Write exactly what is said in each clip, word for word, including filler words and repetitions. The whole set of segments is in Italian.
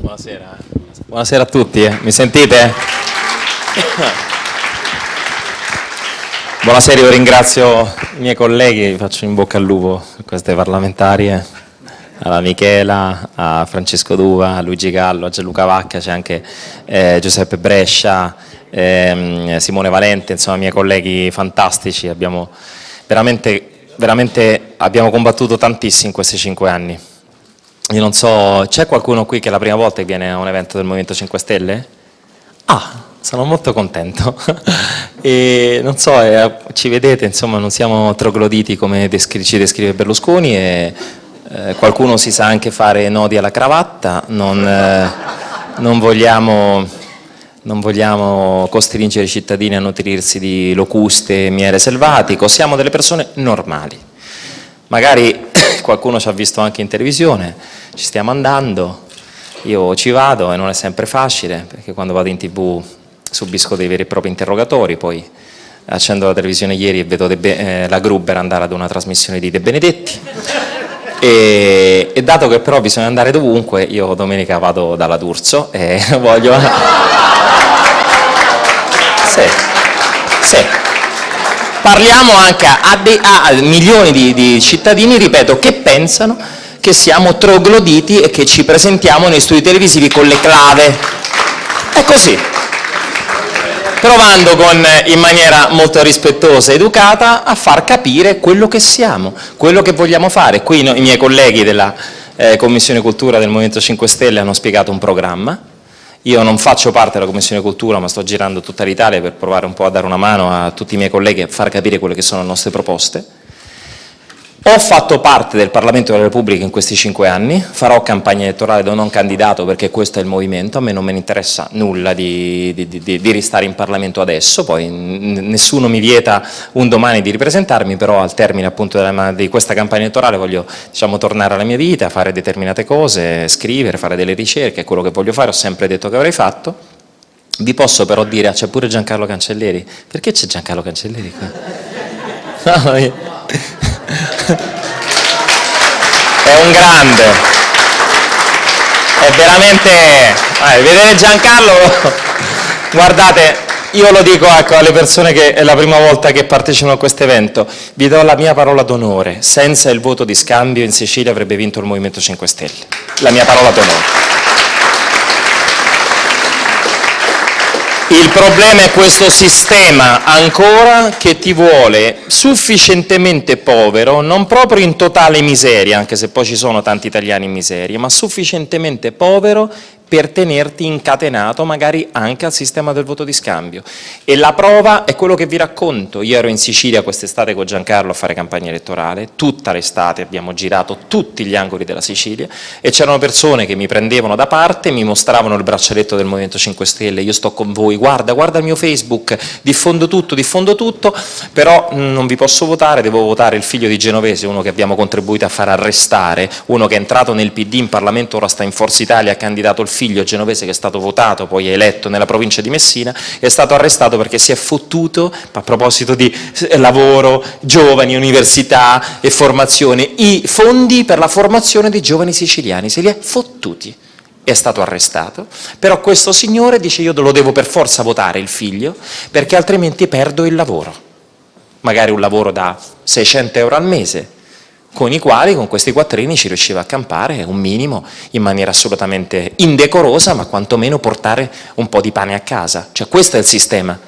Buonasera. Buonasera a tutti, eh. Mi sentite? Buonasera, io ringrazio i miei colleghi, vi faccio in bocca al lupo a queste parlamentari, eh. alla Michela, a Francesco Duva, a Luigi Gallo, a Gianluca Vacca, c'è anche eh, Giuseppe Brescia, eh, Simone Valente, insomma miei colleghi fantastici, abbiamo veramente, veramente abbiamo combattuto tantissimo in questi cinque anni. Io non so, c'è qualcuno qui che è la prima volta che viene a un evento del Movimento cinque Stelle? Ah, sono molto contento. E non so, eh, ci vedete, insomma, non siamo trogloditi come descri ci descrive Berlusconi e eh, qualcuno si sa anche fare nodi alla cravatta, non, eh, non, vogliamo, non vogliamo costringere i cittadini a nutrirsi di locuste e miele selvatico, siamo delle persone normali. Magari qualcuno ci ha visto anche in televisione, ci stiamo andando, io ci vado e non è sempre facile, perché quando vado in tv subisco dei veri e propri interrogatori, poi accendo la televisione ieri e vedo De eh, la Gruber andare ad una trasmissione di De Benedetti, e, e dato che però bisogna andare dovunque, io domenica vado dalla D'Urso e voglio... sì, sì. Parliamo anche a, de, a milioni di, di cittadini, ripeto, che pensano che siamo trogloditi e che ci presentiamo nei studi televisivi con le clave. È così. Provando con, in maniera molto rispettosa e educata a far capire quello che siamo, quello che vogliamo fare. Qui no, i miei colleghi della eh, Commissione Cultura del Movimento cinque Stelle hanno spiegato un programma. Io non faccio parte della Commissione Cultura, ma sto girando tutta l'Italia per provare un po' a dare una mano a tutti i miei colleghi a far capire quelle che sono le nostre proposte. Ho fatto parte del Parlamento della Repubblica in questi cinque anni, farò campagna elettorale da non candidato perché questo è il movimento, a me non me ne interessa nulla di, di, di, di ristare in Parlamento adesso, poi nessuno mi vieta un domani di ripresentarmi, però al termine appunto della, di questa campagna elettorale voglio, diciamo, tornare alla mia vita, fare determinate cose, scrivere, fare delle ricerche, è quello che voglio fare, ho sempre detto che avrei fatto. Vi posso però dire, ah, c'è pure Giancarlo Cancelleri, perché c'è Giancarlo Cancelleri qua? No, io... è un grande, è veramente, eh, vedere Giancarlo, guardate, io lo dico, ecco, alle persone che è la prima volta che partecipano a questo evento, vi do la mia parola d'onore, senza il voto di scambio in Sicilia avrebbe vinto il Movimento cinque Stelle, la mia parola d'onore. Il problema è questo sistema ancora che ti vuole sufficientemente povero, non proprio in totale miseria, anche se poi ci sono tanti italiani in miseria, ma sufficientemente povero per tenerti incatenato magari anche al sistema del voto di scambio. E la prova è quello che vi racconto. Io ero in Sicilia quest'estate con Giancarlo a fare campagna elettorale, tutta l'estate abbiamo girato tutti gli angoli della Sicilia e c'erano persone che mi prendevano da parte, mi mostravano il braccialetto del Movimento cinque Stelle, io sto con voi, guarda, guarda il mio Facebook, diffondo tutto, diffondo tutto, però non vi posso votare, devo votare il figlio di Genovese, uno che abbiamo contribuito a far arrestare, uno che è entrato nel P D in Parlamento, ora sta in Forza Italia, ha candidato il figlio genovese che è stato votato, poi è eletto nella provincia di Messina, è stato arrestato perché si è fottuto, a proposito di lavoro, giovani, università e formazione, i fondi per la formazione dei giovani siciliani, se li è fottuti. È stato arrestato, però questo signore dice io lo devo per forza votare il figlio perché altrimenti perdo il lavoro, magari un lavoro da seicento euro al mese, con i quali, con questi quattrini, ci riusciva a campare un minimo in maniera assolutamente indecorosa, ma quantomeno portare un po' di pane a casa. Cioè questo è il sistema.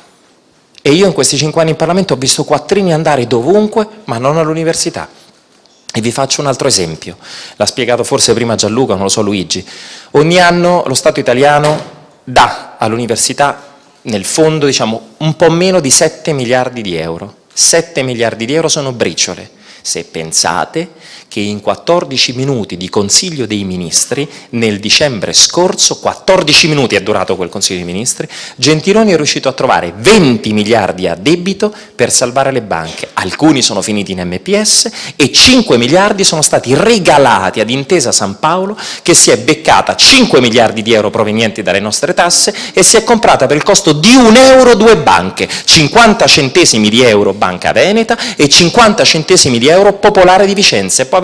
E io in questi cinque anni in Parlamento ho visto quattrini andare dovunque, ma non all'università. E vi faccio un altro esempio. L'ha spiegato forse prima Gianluca, non lo so Luigi. Ogni anno lo Stato italiano dà all'università, nel fondo, diciamo, un po' meno di sette miliardi di euro. sette miliardi di euro sono briciole. Se pensate che in quattordici minuti di Consiglio dei Ministri, nel dicembre scorso, quattordici minuti è durato quel Consiglio dei Ministri, Gentiloni è riuscito a trovare venti miliardi a debito per salvare le banche. Alcuni sono finiti in M P S e cinque miliardi sono stati regalati ad Intesa San Paolo, che si è beccata cinque miliardi di euro provenienti dalle nostre tasse e si è comprata per il costo di un euro due banche, cinquanta centesimi di euro Banca Veneta e cinquanta centesimi di euro Popolare di Vicenza. E poi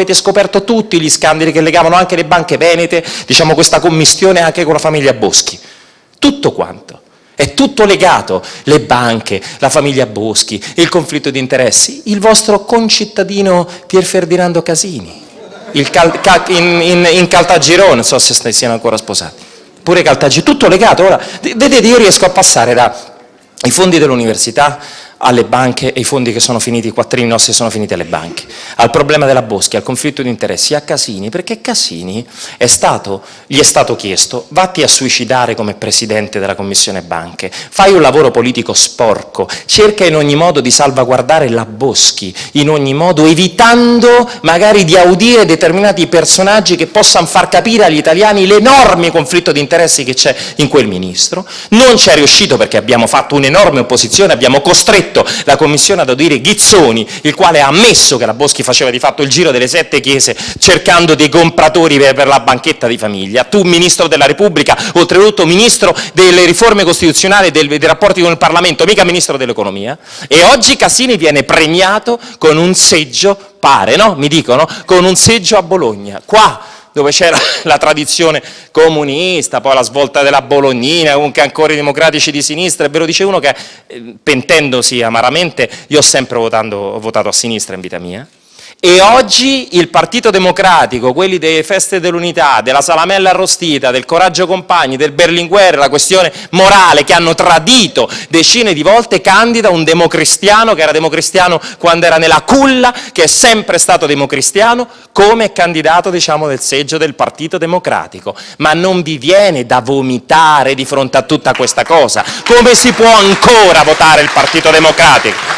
avete scoperto tutti gli scandali che legavano anche le banche venete, diciamo questa commistione anche con la famiglia Boschi. Tutto quanto. È tutto legato, le banche, la famiglia Boschi, il conflitto di interessi, il vostro concittadino Pier Ferdinando Casini, il cal, cal, in, in, in Caltagirone, non so se siano ancora sposati, pure Caltagirone, tutto legato. Ora, vedete, io riesco a passare dai fondi dell'università alle banche e i fondi che sono finiti, i quattrini nostri sono finiti alle banche, al problema della Boschi, al conflitto di interessi, a Casini, perché Casini è stato, gli è stato chiesto: vatti a suicidare come presidente della Commissione Banche, fai un lavoro politico sporco, cerca in ogni modo di salvaguardare la Boschi, in ogni modo, evitando magari di audire determinati personaggi che possano far capire agli italiani l'enorme conflitto di interessi che c'è in quel ministro. Non ci è riuscito perché abbiamo fatto un'enorme opposizione, abbiamo costretto la Commissione ad audire Ghizzoni, il quale ha ammesso che la Boschi faceva di fatto il giro delle sette chiese cercando dei compratori per, per la banchetta di famiglia. Tu, Ministro della Repubblica, oltretutto Ministro delle riforme costituzionali e del, dei rapporti con il Parlamento, mica Ministro dell'Economia, e oggi Casini viene premiato con un seggio, pare, no? Mi dicono, con un seggio a Bologna. Qua, dove c'era la tradizione comunista, poi la svolta della Bolognina, comunque ancora i democratici di sinistra, e ve lo dice uno che, pentendosi amaramente, io ho sempre votando, ho votato a sinistra in vita mia, e oggi il Partito Democratico, quelli delle feste dell'unità, della salamella arrostita, del coraggio compagni, del Berlinguer, la questione morale che hanno tradito decine di volte, candida un democristiano che era democristiano quando era nella culla, che è sempre stato democristiano, come candidato, diciamo, del seggio del Partito Democratico. Ma non vi viene da vomitare di fronte a tutta questa cosa? Come si può ancora votare il Partito Democratico?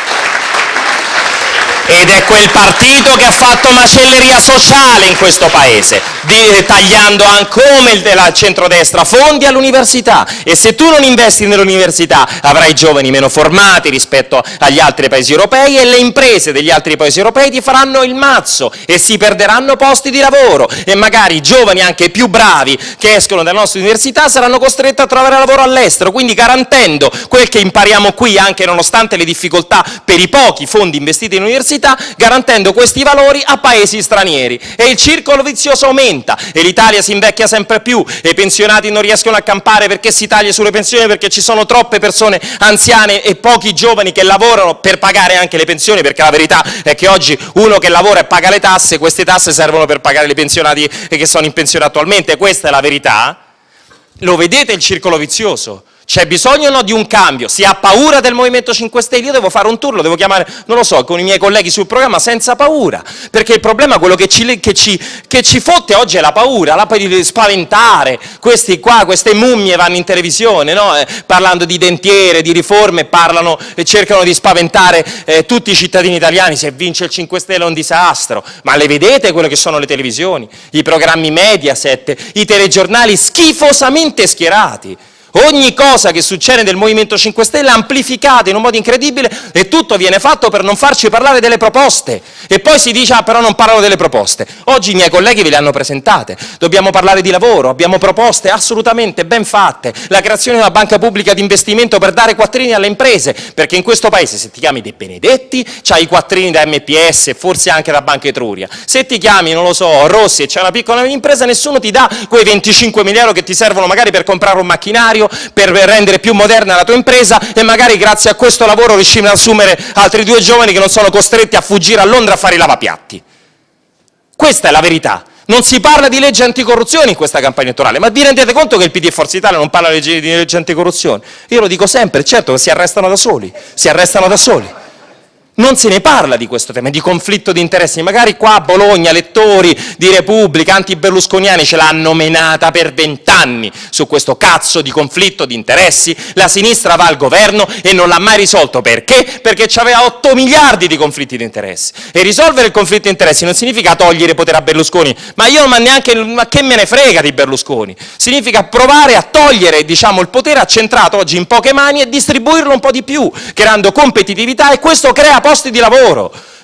Ed è quel partito che ha fatto macelleria sociale in questo paese, di, tagliando anche come il della centrodestra fondi all'università, e se tu non investi nell'università avrai giovani meno formati rispetto agli altri paesi europei, e le imprese degli altri paesi europei ti faranno il mazzo e si perderanno posti di lavoro, e magari i giovani anche più bravi che escono dalle nostre università saranno costretti a trovare lavoro all'estero, quindi garantendo quel che impariamo qui anche nonostante le difficoltà per i pochi fondi investiti in università, garantendo questi valori a paesi stranieri, e il circolo vizioso aumenta e l'Italia si invecchia sempre più e i pensionati non riescono a campare perché si taglia sulle pensioni, perché ci sono troppe persone anziane e pochi giovani che lavorano per pagare anche le pensioni, perché la verità è che oggi uno che lavora e paga le tasse, queste tasse servono per pagare i pensionati che sono in pensione attualmente, questa è la verità. Lo vedete il circolo vizioso? C'è bisogno o no di un cambio? Si ha paura del Movimento cinque Stelle? Io devo fare un tour, lo devo chiamare, non lo so, con i miei colleghi sul programma senza paura, perché il problema, quello che ci, che ci, che ci fotte oggi è la paura, la paura di spaventare. Questi qua, queste mummie vanno in televisione, no? eh, parlando di dentiere, di riforme, parlano e cercano di spaventare eh, tutti i cittadini italiani. Se vince il cinque Stelle è un disastro, ma le vedete quelle che sono le televisioni, i programmi Mediaset, i telegiornali schifosamente schierati. Ogni cosa che succede nel Movimento cinque Stelle è amplificata in un modo incredibile, e tutto viene fatto per non farci parlare delle proposte. E poi si dice: ah, però non parlano delle proposte. Oggi i miei colleghi ve le hanno presentate. Dobbiamo parlare di lavoro, abbiamo proposte assolutamente ben fatte. La creazione di una banca pubblica di investimento per dare quattrini alle imprese, perché in questo paese se ti chiami De Benedetti c'hai i quattrini da M P S e forse anche da Banca Etruria. Se ti chiami, non lo so, Rossi e c'è una piccola impresa, nessuno ti dà quei venticinque mila euro che ti servono magari per comprare un macchinario, per rendere più moderna la tua impresa, e magari grazie a questo lavoro riusciamo ad assumere altri due giovani che non sono costretti a fuggire a Londra a fare i lavapiatti. Questa è la verità. Non si parla di legge anticorruzione in questa campagna elettorale, ma vi rendete conto che il P D e Forza Italia non parla di legge anticorruzione? Io lo dico sempre, certo che si arrestano da soli, si arrestano da soli. Non se ne parla di questo tema, di conflitto di interessi. Magari qua a Bologna lettori di Repubblica, anti-berlusconiani, ce l'hanno menata per vent'anni su questo cazzo di conflitto di interessi. La sinistra va al governo e non l'ha mai risolto. Perché? Perché c'aveva otto miliardi di conflitti di interessi. E risolvere il conflitto di interessi non significa togliere potere a Berlusconi, ma io ma neanche, ma che me ne frega di Berlusconi. Significa provare a togliere, diciamo, il potere accentrato oggi in poche mani e distribuirlo un po' di più, creando competitività, e questo crea posti di lavoro.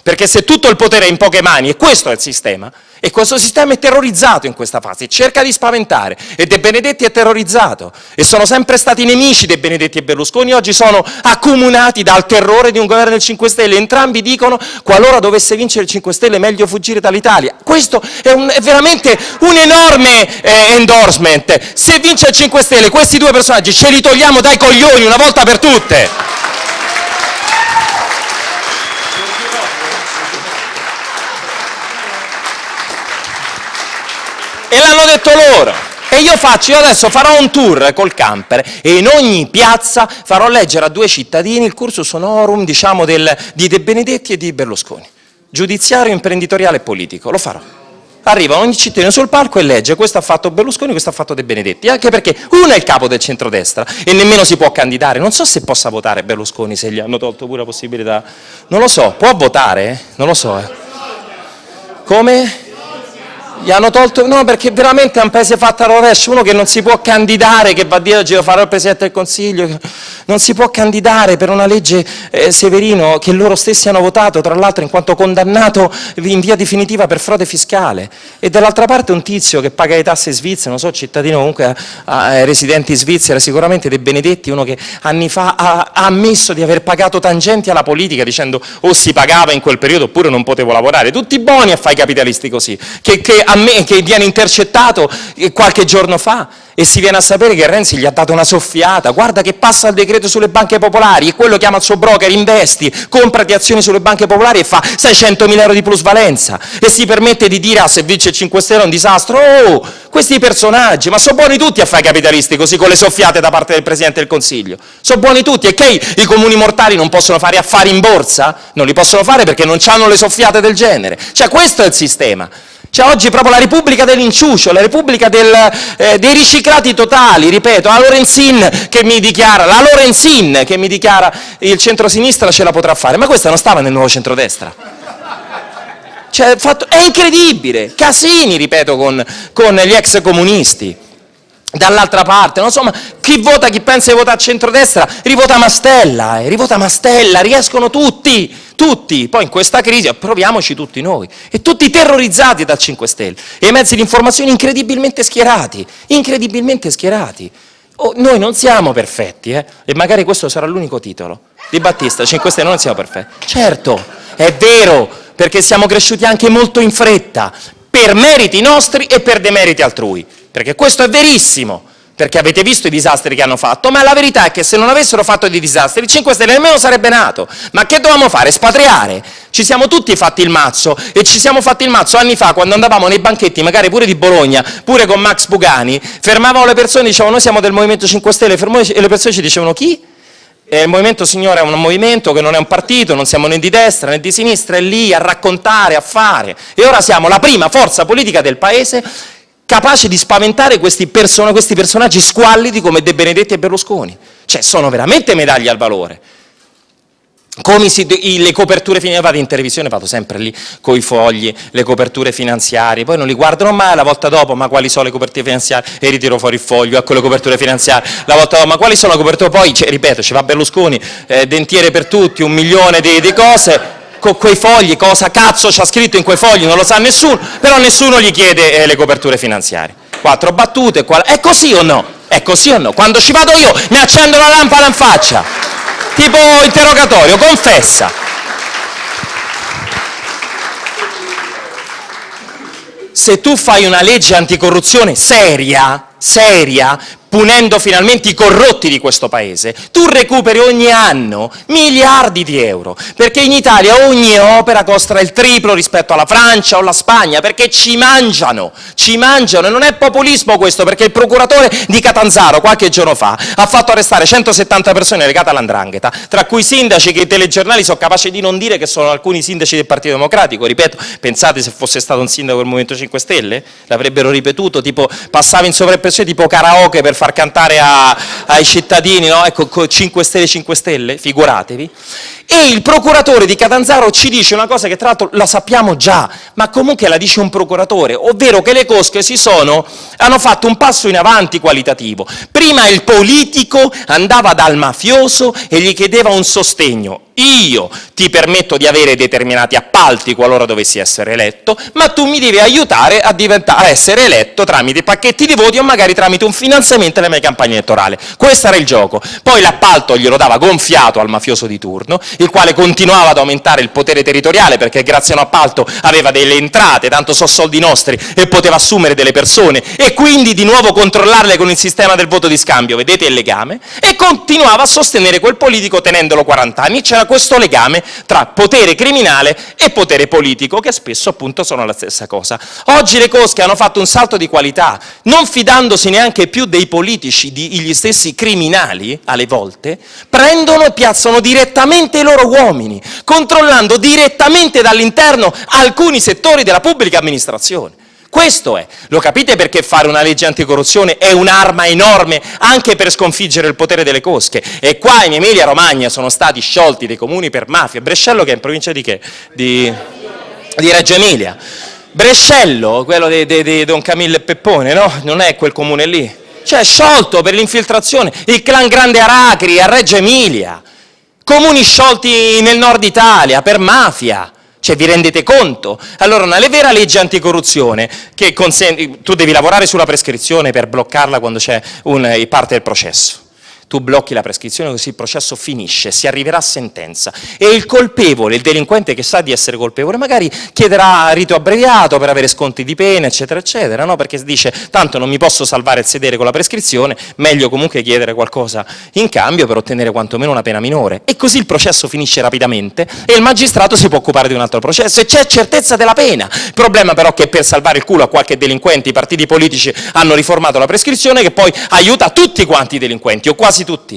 perché se tutto il potere è in poche mani, e questo è il sistema, e questo sistema è terrorizzato in questa fase, cerca di spaventare, e De Benedetti è terrorizzato, e sono sempre stati nemici De Benedetti e Berlusconi, oggi sono accomunati dal terrore di un governo del cinque Stelle, entrambi dicono qualora dovesse vincere il cinque Stelle è meglio fuggire dall'Italia. Questo è, un, è veramente un enorme eh, endorsement. Se vince il cinque Stelle questi due personaggi ce li togliamo dai coglioni una volta per tutte. E l'hanno detto loro. E io faccio, io adesso farò un tour col camper e in ogni piazza farò leggere a due cittadini il cursus honorum, diciamo, del, di De Benedetti e di Berlusconi. Giudiziario, imprenditoriale e politico, lo farò. Arriva ogni cittadino sul palco e legge questo ha fatto Berlusconi, questo ha fatto De Benedetti, anche perché uno è il capo del centrodestra e nemmeno si può candidare, non so se possa votare Berlusconi, se gli hanno tolto pure la possibilità, non lo so, può votare? Non lo so. Eh. Come? Gli hanno tolto, no, perché veramente è un paese fatto a rovescio, uno che non si può candidare, che va a dire oggi lo farò il Presidente del Consiglio, non si può candidare per una legge eh, Severino che loro stessi hanno votato, tra l'altro in quanto condannato in via definitiva per frode fiscale, e dall'altra parte un tizio che paga le tasse svizzere, non so, cittadino comunque eh, residente in Svizzera, sicuramente De Benedetti, uno che anni fa ha, ha ammesso di aver pagato tangenti alla politica dicendo o si pagava in quel periodo oppure non potevo lavorare, tutti buoni a fare i capitalisti così, che, che a me che viene intercettato qualche giorno fa e si viene a sapere che Renzi gli ha dato una soffiata, guarda che passa il decreto sulle banche popolari e quello chiama il suo broker, investi, comprati azioni sulle banche popolari e fa seicentomila euro di plusvalenza e si permette di dire ah se vince il cinque Stelle è un disastro. Oh, questi personaggi, ma sono buoni tutti a fare i capitalisti così con le soffiate da parte del Presidente del Consiglio, sono buoni tutti, e che i comuni mortali non possono fare affari in borsa? Non li possono fare perché non hanno le soffiate del genere, cioè questo è il sistema. C'è oggi proprio la Repubblica dell'inciucio, la Repubblica del, eh, dei riciclati totali, ripeto, la Lorenzin che mi dichiara, la Lorenzin che mi dichiara il centrosinistra ce la potrà fare, ma questa non stava nel nuovo centrodestra. Cioè, fatto, è incredibile, Casini, ripeto, con, con gli ex comunisti. Dall'altra parte, non so, ma chi vota, chi pensa di votare a centrodestra, rivota Mastella, eh, rivota Mastella, riescono tutti, tutti, poi in questa crisi proviamoci tutti noi, e tutti terrorizzati dal cinque Stelle, e i mezzi di informazione incredibilmente schierati, incredibilmente schierati. Oh, noi non siamo perfetti, eh, e magari questo sarà l'unico titolo di Battista, cinque Stelle non siamo perfetti, certo, è vero, perché siamo cresciuti anche molto in fretta, per meriti nostri e per demeriti altrui. Perché questo è verissimo, perché avete visto i disastri che hanno fatto, ma la verità è che se non avessero fatto dei disastri il cinque Stelle nemmeno sarebbe nato. Ma che dovevamo fare? Espatriare. Ci siamo tutti fatti il mazzo, e ci siamo fatti il mazzo anni fa quando andavamo nei banchetti, magari pure di Bologna, pure con Max Bugani, fermavamo le persone e dicevano noi siamo del Movimento cinque Stelle, e le persone ci dicevano chi? E il Movimento, signore, è un movimento che non è un partito, non siamo né di destra né di sinistra, è lì a raccontare, a fare. E ora siamo la prima forza politica del paese capace di spaventare questi, person- questi personaggi squallidi come De Benedetti e Berlusconi. Cioè, sono veramente medaglie al valore. Come si, i, le coperture finanziarie, vado in televisione, vado sempre lì con i fogli, le coperture finanziarie, poi non li guardano mai, la volta dopo, ma quali sono le coperture finanziarie? E ritiro fuori il foglio, ecco le coperture finanziarie, la volta dopo, ma quali sono le coperture? Poi, cioè, ripeto, ci va Berlusconi, eh, dentiere per tutti, un milione di, di cose, con quei fogli, cosa cazzo c'ha scritto in quei fogli, non lo sa nessuno, però nessuno gli chiede eh, le coperture finanziarie. Quattro battute, qual... è così o no? È così o no? Quando ci vado io mi accendo la lampada in faccia, tipo interrogatorio, confessa. Se tu fai una legge anticorruzione seria, seria, punendo finalmente i corrotti di questo paese, tu recuperi ogni anno miliardi di euro, perché in Italia ogni opera costa il triplo rispetto alla Francia o alla Spagna, perché ci mangiano, ci mangiano, e non è populismo questo, perché il procuratore di Catanzaro qualche giorno fa ha fatto arrestare centosettanta persone legate all'andrangheta, tra cui sindaci che i telegiornali sono capaci di non dire che sono alcuni sindaci del Partito Democratico, ripeto, pensate se fosse stato un sindaco del Movimento cinque Stelle? L'avrebbero ripetuto, tipo passava in sovrappressione tipo karaoke per fare far cantare a, ai cittadini, no? Ecco, cinque Stelle, cinque Stelle, figuratevi. E il procuratore di Catanzaro ci dice una cosa che tra l'altro la sappiamo già, ma comunque la dice un procuratore, ovvero che le cosche si sono, hanno fatto un passo in avanti qualitativo. Prima il politico andava dal mafioso e gli chiedeva un sostegno. Io ti permetto di avere determinati appalti qualora dovessi essere eletto, ma tu mi devi aiutare a, a essere eletto tramite pacchetti di voti o magari tramite un finanziamento alla mia campagna elettorale. Questo era il gioco. Poi l'appalto glielo dava gonfiato al mafioso di turno, il quale continuava ad aumentare il potere territoriale perché grazie a un appalto aveva delle entrate, tanto so soldi nostri, e poteva assumere delle persone e quindi di nuovo controllarle con il sistema del voto di scambio, vedete il legame? E continuava a sostenere quel politico tenendolo quaranta anni. C'era questo legame tra potere criminale e potere politico, che spesso appunto sono la stessa cosa. Oggi le cosche hanno fatto un salto di qualità, non fidandosi neanche più dei politici, degli stessi criminali, alle volte, prendono e piazzano direttamente i loro uomini, controllando direttamente dall'interno alcuni settori della pubblica amministrazione. Questo è. Lo capite perché fare una legge anticorruzione è un'arma enorme anche per sconfiggere il potere delle cosche? E qua in Emilia Romagna sono stati sciolti dei comuni per mafia. Brescello, che è in provincia di che? Di, di Reggio Emilia. Brescello, quello di, di, di Don Camillo e Peppone, no? Non è quel comune lì. Cioè, sciolto per l'infiltrazione. Il clan Grande Aracri a Reggio Emilia. Comuni sciolti nel nord Italia per mafia. Cioè, vi rendete conto? Allora, una vera legge anticorruzione che consente, tu devi lavorare sulla prescrizione per bloccarla quando c'è parte del processo. Tu blocchi la prescrizione così il processo finisce, si arriverà a sentenza e il colpevole, il delinquente che sa di essere colpevole, magari chiederà rito abbreviato per avere sconti di pena, eccetera, eccetera, no? Perché dice, tanto non mi posso salvare il sedere con la prescrizione, meglio comunque chiedere qualcosa in cambio per ottenere quantomeno una pena minore. E così il processo finisce rapidamente e il magistrato si può occupare di un altro processo e c'è certezza della pena. Il problema però è che per salvare il culo a qualche delinquente i partiti politici hanno riformato la prescrizione che poi aiuta tutti quanti i delinquenti, o quasi tutti.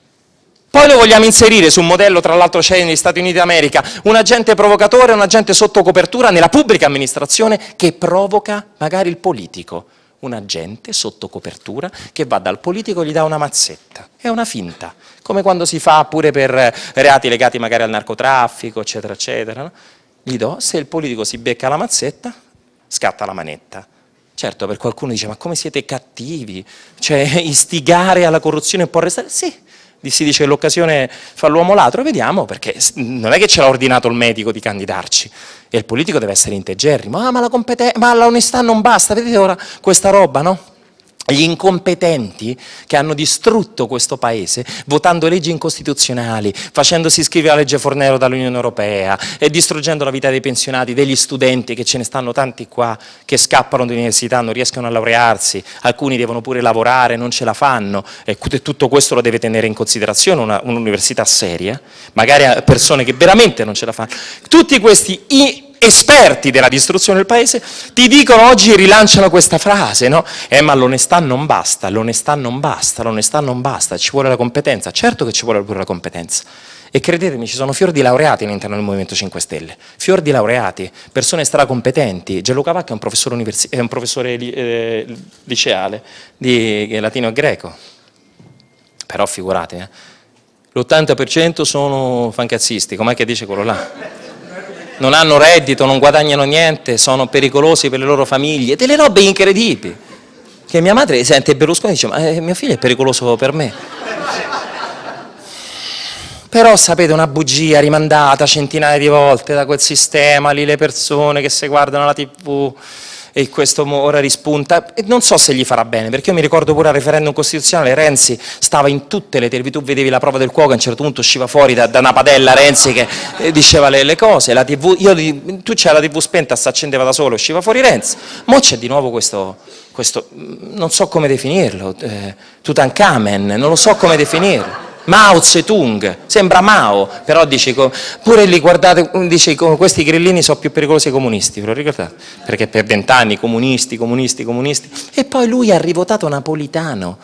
Poi lo vogliamo inserire su un modello, tra l'altro c'è negli Stati Uniti d'America, un agente provocatore, un agente sotto copertura nella pubblica amministrazione che provoca magari il politico. Un agente sotto copertura che va dal politico e gli dà una mazzetta. È una finta, come quando si fa pure per reati legati magari al narcotraffico, eccetera, eccetera. No? Gli do, se il politico si becca la mazzetta, scatta la manetta. Certo, per qualcuno dice, ma come siete cattivi? Cioè, istigare alla corruzione può restare? Sì, si dice che l'occasione fa l'uomo ladro, vediamo, perché non è che ce l'ha ordinato il medico di candidarci, e il politico deve essere integerrimo. Ah, ma la competenza, ma l'onestà non basta, vedete ora questa roba, no? Gli incompetenti che hanno distrutto questo paese votando leggi incostituzionali, facendosi scrivere la legge Fornero dall'Unione Europea e distruggendo la vita dei pensionati, degli studenti, che ce ne stanno tanti qua che scappano dall'università, non riescono a laurearsi, alcuni devono pure lavorare, non ce la fanno, e tutto questo lo deve tenere in considerazione un'università seria, magari a persone che veramente non ce la fanno. Tutti questi i esperti della distruzione del paese ti dicono oggi, rilanciano questa frase, no? Eh, ma l'onestà non basta, l'onestà non basta, l'onestà non basta, ci vuole la competenza. Certo che ci vuole pure la competenza. E credetemi, ci sono fior di laureati all'interno del Movimento cinque Stelle, fior di laureati, persone stracompetenti. Gianluca Vacca è un professore, universi- è un professore eh, liceale di latino e greco, però figurate, eh? l'ottanta per cento sono fancazzisti, com'è che dice quello là? Non hanno reddito, non guadagnano niente, sono pericolosi per le loro famiglie, delle robe incredibili. Che mia madre sente Berlusconi e dice, ma eh, mio figlio è pericoloso per me. Però sapete, una bugia rimandata centinaia di volte da quel sistema lì, le persone che si guardano la tivù e questo ora rispunta, e non so se gli farà bene, perché io mi ricordo pure al referendum costituzionale Renzi stava in tutte le televisioni, tu vedevi la prova del cuoco, a un certo punto usciva fuori da, da una padella Renzi che eh, diceva le, le cose, la tivù, io, tu c'era la tivù spenta, si accendeva da solo, usciva fuori Renzi, mo c'è di nuovo questo, questo, non so come definirlo, eh, Tutankhamen, non lo so come definirlo. Mao Zedong, sembra Mao, però dice, pure lì guardate, dice questi grillini sono più pericolosi dei comunisti, ve lo ricordate? Perché per vent'anni comunisti, comunisti, comunisti, e poi lui ha rivotato Napolitano,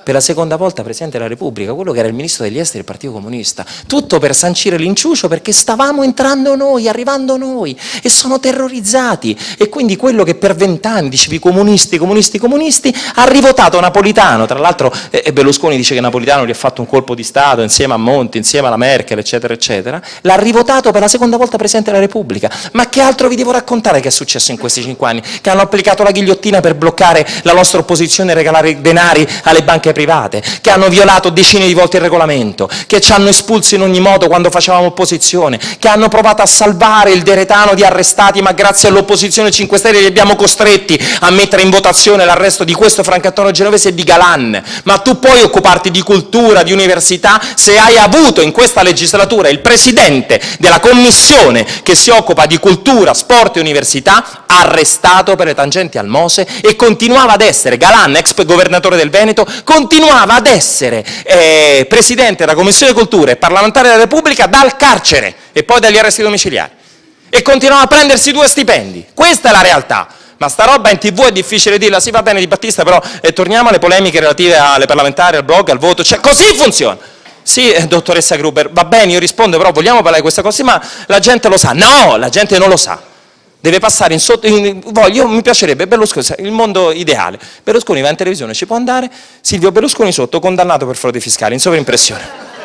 per la seconda volta Presidente della Repubblica, quello che era il Ministro degli Esteri del Partito Comunista. Tutto per sancire l'inciucio, perché stavamo entrando noi, arrivando noi, e sono terrorizzati. E quindi quello che per vent'anni dicevi comunisti, comunisti, comunisti, ha rivotato Napolitano. Tra l'altro eh, Berlusconi dice che Napolitano gli ha fatto un colpo di Stato insieme a Monti, insieme alla Merkel, eccetera, eccetera. L'ha rivotato per la seconda volta Presidente della Repubblica. Ma che altro vi devo raccontare che è successo in questi cinque anni? Che hanno applicato la ghigliottina per bloccare la nostra opposizione e regalare denari alle banche private, che hanno violato decine di volte il regolamento, che ci hanno espulso in ogni modo quando facevamo opposizione, che hanno provato a salvare il deretano di arrestati, ma grazie all'opposizione cinque Stelle li abbiamo costretti a mettere in votazione l'arresto di questo Francantonio Genovese e di Galan. Ma tu puoi occuparti di cultura, di università, se hai avuto in questa legislatura il presidente della commissione che si occupa di cultura, sport e università, arrestato per le tangenti al Mose, e continuava ad essere, Galan, ex governatore del Veneto, continuava ad essere eh, presidente della Commissione Cultura e parlamentare della Repubblica dal carcere e poi dagli arresti domiciliari, e continuava a prendersi due stipendi. Questa è la realtà. Ma sta roba in tv è difficile dirla. Sì, va bene Di Battista, però eh, torniamo alle polemiche relative alle parlamentari, al blog, al voto, cioè così funziona. Sì, eh, dottoressa Gruber, va bene, io rispondo, però vogliamo parlare di questa cosa? Sì, ma la gente lo sa. No, la gente non lo sa. Deve passare in sotto, in, voglio, mi piacerebbe, Berlusconi, il mondo ideale. Berlusconi va in televisione, ci può andare, Silvio Berlusconi sotto, condannato per frode fiscale, in sovraimpressione.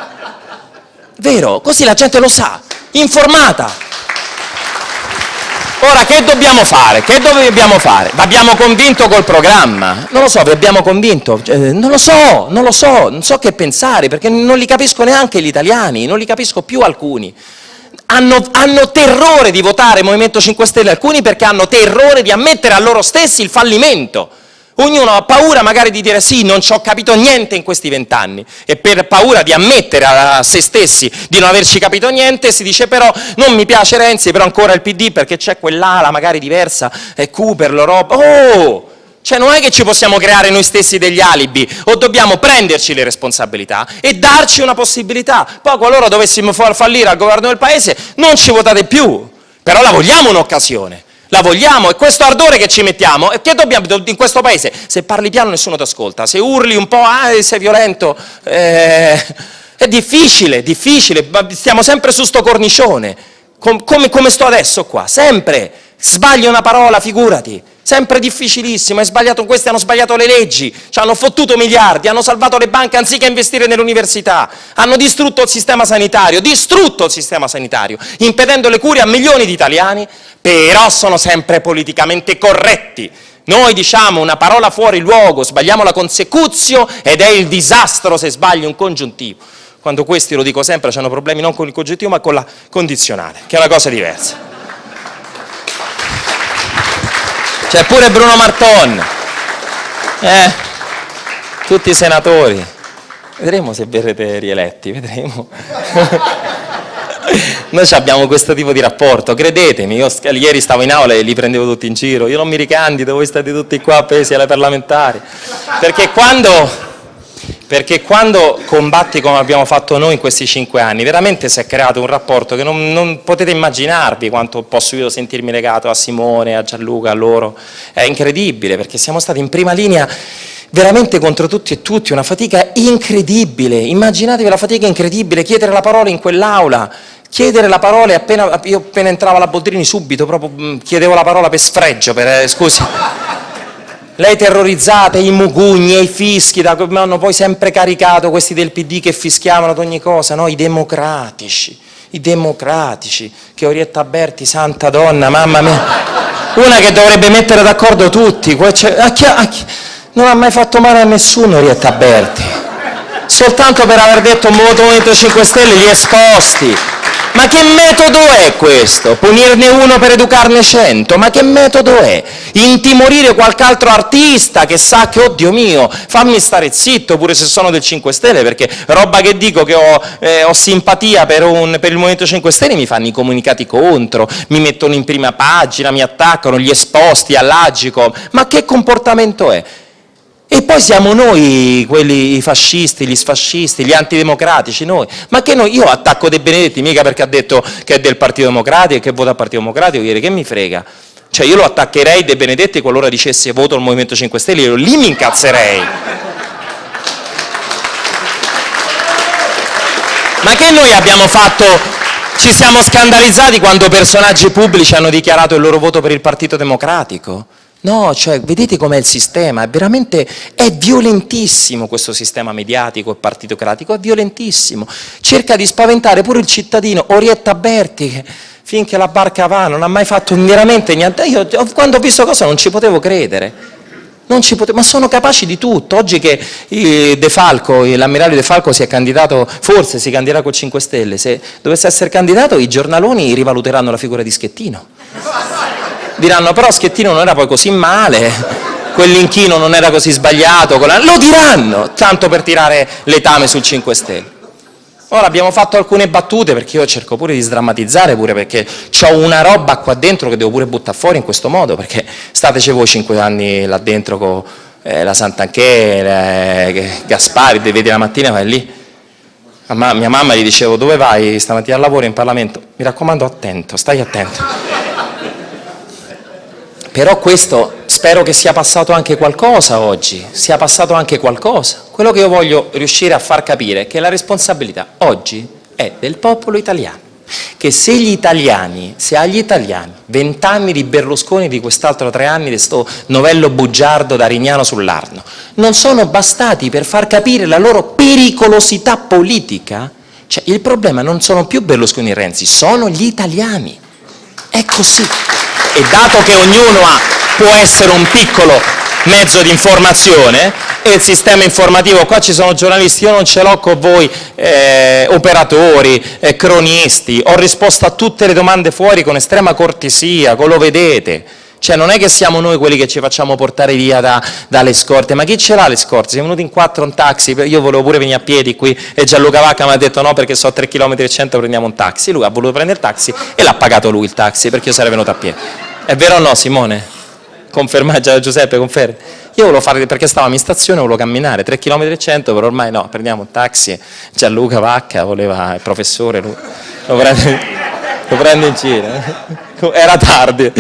Vero? Così la gente lo sa, informata. Ora, che dobbiamo fare? Che dobbiamo fare? Vi abbiamo convinto col programma? Non lo so, vi abbiamo convinto? Eh, non lo so, non lo so, non so che pensare, perché non li capisco neanche gli italiani, non li capisco più alcuni. Hanno, hanno terrore di votare Movimento cinque Stelle, alcuni perché hanno terrore di ammettere a loro stessi il fallimento. Ognuno ha paura magari di dire sì, non ci ho capito niente in questi vent'anni, e per paura di ammettere a se stessi di non averci capito niente si dice però non mi piace Renzi, però ancora il P D perché c'è quell'ala magari diversa, è Cooper, l'Europa. Oh! Cioè non è che ci possiamo creare noi stessi degli alibi, o dobbiamo prenderci le responsabilità e darci una possibilità. Poi qualora dovessimo far fallire al governo del paese non ci votate più, però la vogliamo un'occasione, la vogliamo, e questo ardore che ci mettiamo, e che dobbiamo in questo paese, se parli piano nessuno ti ascolta, se urli un po', ah, sei violento, eh, è difficile, difficile, stiamo sempre su sto cornicione, Com come, come sto adesso qua, sempre, sbagli una parola, figurati. Sempre difficilissimo, hai sbagliato, questi hanno sbagliato le leggi, ci hanno fottuto miliardi, hanno salvato le banche anziché investire nell'università, hanno distrutto il sistema sanitario, distrutto il sistema sanitario, impedendo le cure a milioni di italiani, però sono sempre politicamente corretti. Noi diciamo una parola fuori luogo, sbagliamo la consecutio ed è il disastro se sbagli un congiuntivo. Quando questi, lo dico sempre, hanno problemi non con il congiuntivo ma con la condizionale, che è una cosa diversa. C'è pure Bruno Marton, eh, tutti i senatori, vedremo se verrete rieletti, vedremo. Noi abbiamo questo tipo di rapporto, credetemi, io ieri stavo in aula e li prendevo tutti in giro, io non mi ricandido, voi state tutti qua appesi alle parlamentari, perché quando... Perché quando combatti come abbiamo fatto noi in questi cinque anni, veramente si è creato un rapporto che non, non potete immaginarvi quanto posso io sentirmi legato a Simone, a Gianluca, a loro. È incredibile, perché siamo stati in prima linea veramente contro tutti e tutti, una fatica incredibile. Immaginatevi la fatica incredibile, chiedere la parola in quell'aula, chiedere la parola e appena, io appena entrava la Boldrini subito proprio chiedevo la parola per sfregio, per, eh, scusi. Lei terrorizzata, i mugugni e i fischi, da come hanno poi sempre caricato questi del P D che fischiavano ad ogni cosa, no? I democratici, i democratici, che Orietta Berti, santa donna, mamma mia, una che dovrebbe mettere d'accordo tutti, a chi, a chi, non ha mai fatto male a nessuno Orietta Berti, soltanto per aver detto un voto Movimento cinque Stelle gli esposti. Ma che metodo è questo? Punirne uno per educarne cento? Ma che metodo è? Intimorire qualche altro artista che sa che, oddio mio, fammi stare zitto pure se sono del cinque Stelle, perché roba che dico che ho, eh, ho simpatia per, un, per il Movimento cinque Stelle, mi fanno i comunicati contro, mi mettono in prima pagina, mi attaccano, gli esposti all'Agicom. Ma che comportamento è? E poi siamo noi, quelli i fascisti, gli sfascisti, gli antidemocratici, noi. Ma che noi, io attacco De Benedetti mica perché ha detto che è del Partito Democratico e che vota al Partito Democratico, ieri, che mi frega? Cioè io lo attaccherei De Benedetti qualora dicesse voto al Movimento cinque Stelle, io lì mi incazzerei. Ma che noi abbiamo fatto, ci siamo scandalizzati quando personaggi pubblici hanno dichiarato il loro voto per il Partito Democratico? No, cioè, vedete com'è il sistema, è veramente, è violentissimo questo sistema mediatico e partitocratico, è violentissimo. Cerca di spaventare pure il cittadino. Orietta Berti, che finché la barca va, non ha mai fatto veramente niente. Io quando ho visto cosa non ci potevo credere. Non ci potevo, ma sono capaci di tutto. Oggi che De Falco, l'ammiraglio De Falco si è candidato, forse si candiderà col cinque Stelle, se dovesse essere candidato i giornaloni rivaluteranno la figura di Schettino. Diranno però Schettino non era poi così male, quell'inchino non era così sbagliato, lo diranno, tanto per tirare letame sul cinque Stelle. Ora abbiamo fatto alcune battute, perché io cerco pure di sdrammatizzare, pure perché ho una roba qua dentro che devo pure buttare fuori in questo modo, perché stateci voi cinque anni là dentro con eh, la Santanchè, eh, Gaspari, vedi la mattina vai lì. A mia mamma gli dicevo: dove vai stamattina al lavoro in Parlamento? Mi raccomando, attento, stai attento. Però questo spero che sia passato anche qualcosa oggi, sia passato anche qualcosa. Quello che io voglio riuscire a far capire è che la responsabilità oggi è del popolo italiano, che se gli italiani, se agli italiani, vent'anni di Berlusconi e di quest'altro tre anni di sto novello bugiardo da Rignano sull'Arno, non sono bastati per far capire la loro pericolosità politica, cioè il problema non sono più Berlusconi e Renzi, sono gli italiani. È così. E dato che ognuno ha, può essere un piccolo mezzo di informazione, e il sistema informativo, qua ci sono giornalisti, io non ce l'ho con voi eh, operatori, eh, cronisti, ho risposto a tutte le domande fuori con estrema cortesia, lo vedete. Cioè non è che siamo noi quelli che ci facciamo portare via da, dalle scorte, ma chi ce l'ha le scorte? Siamo venuti in quattro in taxi, io volevo pure venire a piedi qui e Gianluca Vacca mi ha detto no perché so tre chilometri e cento prendiamo un taxi, lui ha voluto prendere il taxi e l'ha pagato lui il taxi perché io sarei venuto a piedi. È vero o no Simone? Conferma Giuseppe, conferma? Io volevo fare, perché stavamo in stazione, volevo camminare tre chilometri e cento, però ormai no, prendiamo un taxi, Gianluca Vacca voleva, il professore, lui, lo, prende, lo prende in giro, era tardi.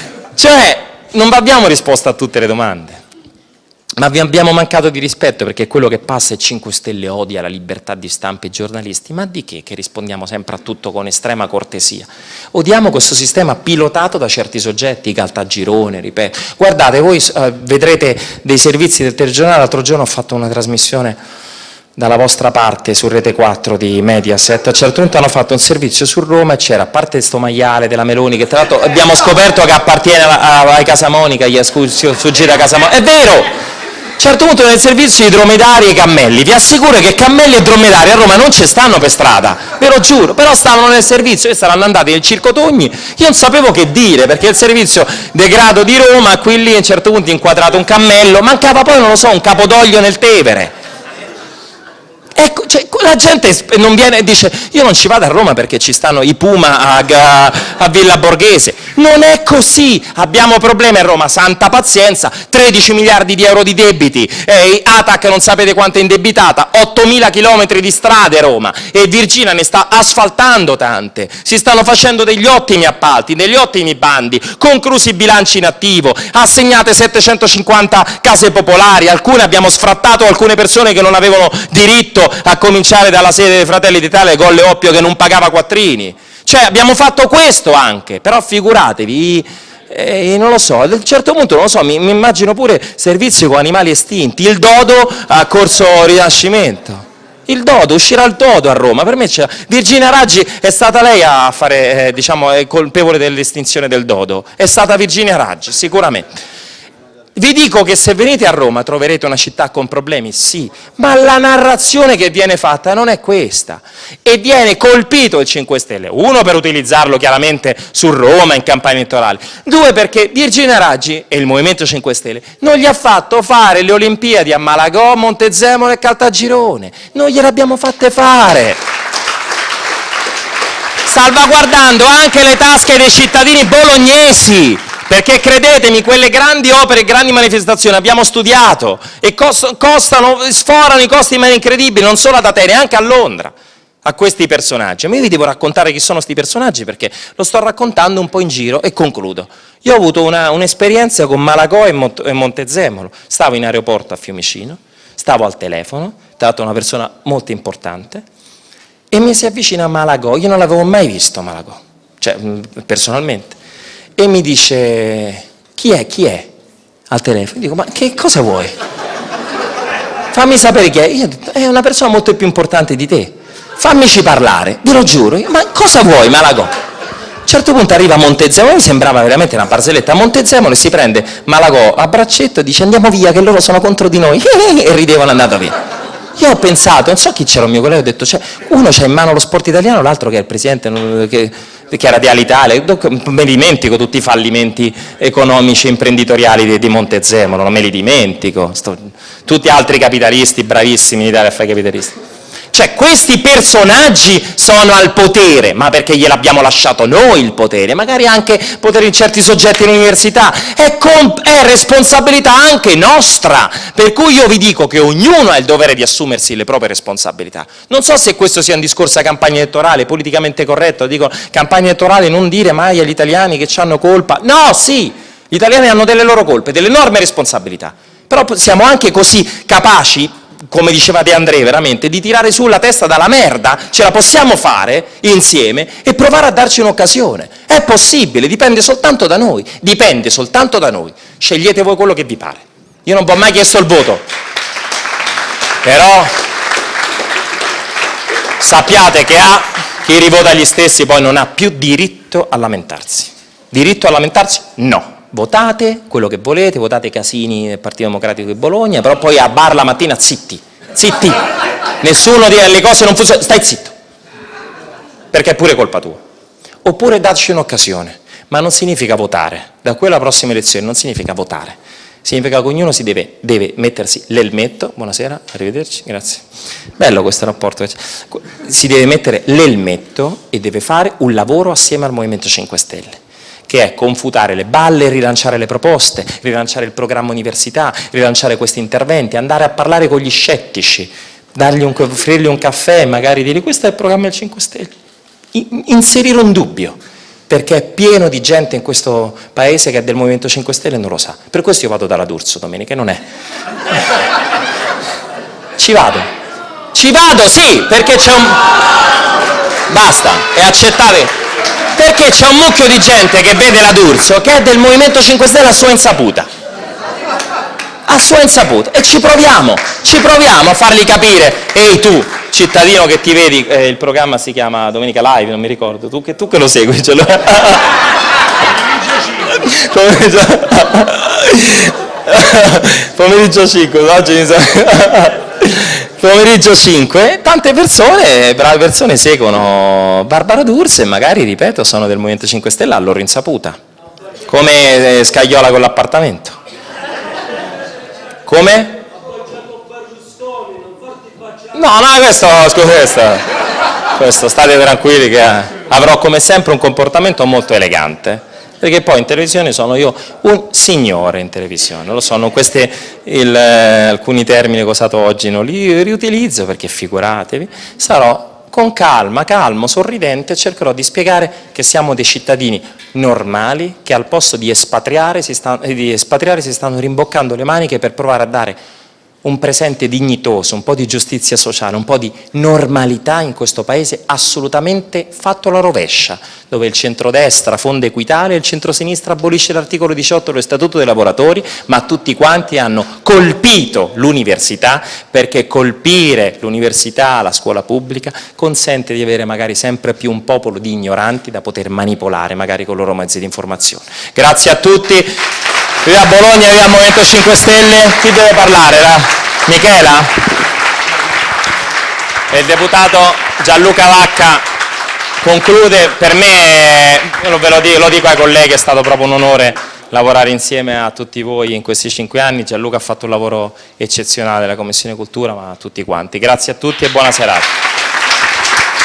Cioè, non abbiamo risposto a tutte le domande, ma vi abbiamo mancato di rispetto perché quello che passa è cinque Stelle odia la libertà di stampa e i giornalisti, ma di che che rispondiamo sempre a tutto con estrema cortesia? Odiamo questo sistema pilotato da certi soggetti, Caltagirone, ripeto. Guardate, voi eh, vedrete dei servizi del telegiornale, l'altro giorno ho fatto una trasmissione dalla vostra parte su Rete quattro di Mediaset, a un certo punto hanno fatto un servizio su Roma e c'era, a parte sto maiale della Meloni, che tra l'altro abbiamo scoperto che appartiene ai Casamonica, gli è sfuggito a Casamonica, è vero! A un certo punto nel servizio i dromedari e i cammelli, vi assicuro che cammelli e dromedari a Roma non ci stanno per strada, ve lo giuro, però stavano nel servizio e saranno andati nel Circo Togni, io non sapevo che dire, perché il servizio degrado di Roma, qui lì a un certo punto inquadrato un cammello, mancava poi, non lo so, un capodoglio nel Tevere. Ecco, cioè, la gente non viene e dice io non ci vado a Roma perché ci stanno i Puma a, a, a Villa Borghese. Non è così, abbiamo problemi a Roma, santa pazienza, tredici miliardi di euro di debiti, eh, Atac non sapete quanto è indebitata, ottomila chilometri di strade Roma e Virginia ne sta asfaltando tante, si stanno facendo degli ottimi appalti, degli ottimi bandi, conclusi i bilanci in attivo, assegnate settecentocinquanta case popolari, alcune abbiamo sfrattato alcune persone che non avevano diritto, a cominciare dalla sede dei Fratelli d'Italia, Colle Oppio che non pagava quattrini. Cioè abbiamo fatto questo anche, però figuratevi, eh, non lo so, ad un certo punto non lo so, mi, mi immagino pure servizi con animali estinti, il dodo a Corso Rinascimento. Il dodo, uscirà il dodo a Roma, per me c'è. Virginia Raggi è stata lei a fare, eh, diciamo, è colpevole dell'estinzione del dodo, è stata Virginia Raggi, sicuramente. Vi dico che se venite a Roma troverete una città con problemi, sì, ma la narrazione che viene fatta non è questa. E viene colpito il cinque Stelle, uno per utilizzarlo chiaramente su Roma in campagna elettorale, due perché Virginia Raggi e il Movimento cinque Stelle non gli ha fatto fare le Olimpiadi a Malagò, Montezemolo e Caltagirone, non gliele abbiamo fatte fare. Salvaguardando anche le tasche dei cittadini bolognesi. Perché credetemi, quelle grandi opere, grandi manifestazioni abbiamo studiato e cost costano, sforano i costi in maniera incredibile, non solo ad Atene, anche a Londra, a questi personaggi. Ma io vi devo raccontare chi sono questi personaggi perché lo sto raccontando un po' in giro e concludo. Io ho avuto un'esperienza un con Malagò e, Mont e Montezemolo, stavo in aeroporto a Fiumicino, stavo al telefono, tra l'altro una persona molto importante, e mi si avvicina a Malagò, io non l'avevo mai visto Malagò, cioè personalmente, e mi dice, chi è, chi è? Al telefono, dico, ma che cosa vuoi? Fammi sapere chi è. Io ho detto, è una persona molto più importante di te, fammici parlare, ve lo giuro. Io, ma cosa vuoi Malagò? A un certo punto arriva a Montezemolo, mi sembrava veramente una barzelletta, a Montezemolo e si prende Malagò a braccetto e dice andiamo via che loro sono contro di noi, e ridevano, andato via. Io ho pensato, non so chi c'era un mio collega, ho detto, cioè, uno c'ha in mano lo sport italiano, l'altro che è il presidente, che, che era di Alitalia, me li dimentico tutti i fallimenti economici e imprenditoriali di, di Montezemolo, non me li dimentico, Sto, tutti altri capitalisti bravissimi in Italia a fare capitalisti. Cioè questi personaggi sono al potere, ma perché gliel'abbiamo lasciato noi il potere, magari anche potere in certi soggetti in università, è, è responsabilità anche nostra, per cui io vi dico che ognuno ha il dovere di assumersi le proprie responsabilità. Non so se questo sia un discorso a campagna elettorale, politicamente corretto, dico campagna elettorale non dire mai agli italiani che hanno colpa, no sì, gli italiani hanno delle loro colpe, delle enormi responsabilità, però siamo anche così capaci, come diceva De André, veramente, di tirare su la testa dalla merda, ce la possiamo fare insieme e provare a darci un'occasione. È possibile, dipende soltanto da noi, dipende soltanto da noi. Scegliete voi quello che vi pare. Io non vi ho mai chiesto il voto, però sappiate che ha, chi rivota gli stessi poi non ha più diritto a lamentarsi. Diritto a lamentarsi? No. Votate quello che volete, votate Casini del Partito Democratico di Bologna, però poi a bar la mattina zitti, zitti, nessuno dire le cose non funzionano, stai zitto, perché è pure colpa tua. Oppure dateci un'occasione, ma non significa votare, da quella prossima elezione non significa votare, significa che ognuno si deve, deve mettersi l'elmetto, buonasera, arrivederci, grazie, bello questo rapporto, si deve mettere l'elmetto e deve fare un lavoro assieme al Movimento cinque Stelle. Che è confutare le balle, rilanciare le proposte, rilanciare il programma università, rilanciare questi interventi, andare a parlare con gli scettici, dargli un, offrirgli un caffè, magari dire questo è il programma del cinque Stelle, inserire un dubbio, perché è pieno di gente in questo paese che è del Movimento cinque Stelle e non lo sa. Per questo io vado dalla D'Urso domenica, non è. Ci vado, ci vado sì, perché c'è un... Basta, e accettate... Perché c'è un mucchio di gente che vede la D'Urso che è del Movimento cinque Stelle a sua insaputa, a sua insaputa, e ci proviamo, ci proviamo a fargli capire, ehi tu, cittadino che ti vedi, eh, il programma si chiama Domenica Live, non mi ricordo, tu che, tu che lo segui, ce lo... pomeriggio cinque, oggi mi sa... Pomeriggio cinque, tante persone, brave persone seguono Barbara D'Urso e magari, ripeto, sono del Movimento cinque Stelle a loro insaputa, come Scagliola con l'appartamento. Come? No, no, questo, scusa, questo, questo state tranquilli che avrò come sempre un comportamento molto elegante. Perché poi in televisione sono io un signore in televisione, lo so, non queste, il, eh, alcuni termini che ho usato oggi non li riutilizzo perché figuratevi, sarò con calma, calmo, sorridente, cercherò di spiegare che siamo dei cittadini normali che al posto di espatriare si, sta, di espatriare si stanno rimboccando le maniche per provare a dare un presente dignitoso, un po' di giustizia sociale, un po' di normalità in questo paese assolutamente fatto alla rovescia, dove il centrodestra fonda equitale e il centrosinistra abolisce l'articolo diciotto dello Statuto dei lavoratori, ma tutti quanti hanno colpito l'università, perché colpire l'università, la scuola pubblica, consente di avere magari sempre più un popolo di ignoranti da poter manipolare, magari con i loro mezzi di informazione. Grazie a tutti. Viva Bologna, viva Movimento cinque Stelle. Chi deve parlare? La... Michela? Il deputato Gianluca Vacca conclude. Per me, io ve lo dico, lo dico ai colleghi, è stato proprio un onore lavorare insieme a tutti voi in questi cinque anni. Gianluca ha fatto un lavoro eccezionale alla Commissione Cultura, ma a tutti quanti. Grazie a tutti e buona serata.